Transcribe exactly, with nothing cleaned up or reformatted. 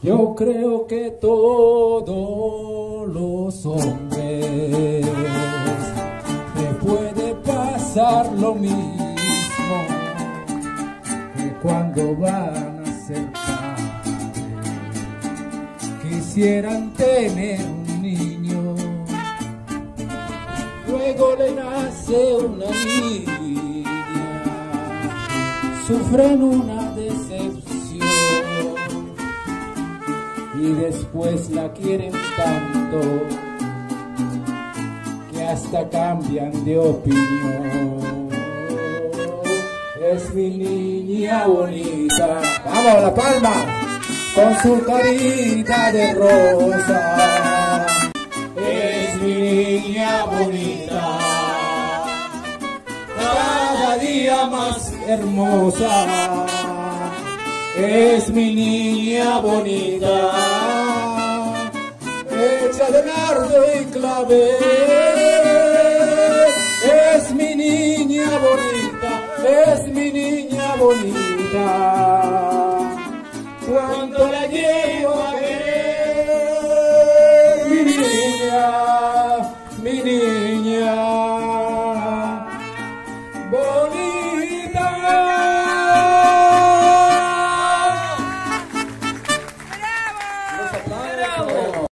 Yo creo que todos los hombres me puede pasar lo mismo que cuando van a ser padres quisieran tener un niño, luego le nace una niña, sufren una decepción y después la quieren tanto que hasta cambian de opinión. Es mi niña bonita, vamos la palma, con su carita de rosa. Es mi niña bonita, cada día más hermosa. Es mi niña bonita, hecha de nardo y clavel. Es mi niña bonita, es mi niña bonita. Cuando la llevo a querer, mi niña, mi niña bonita.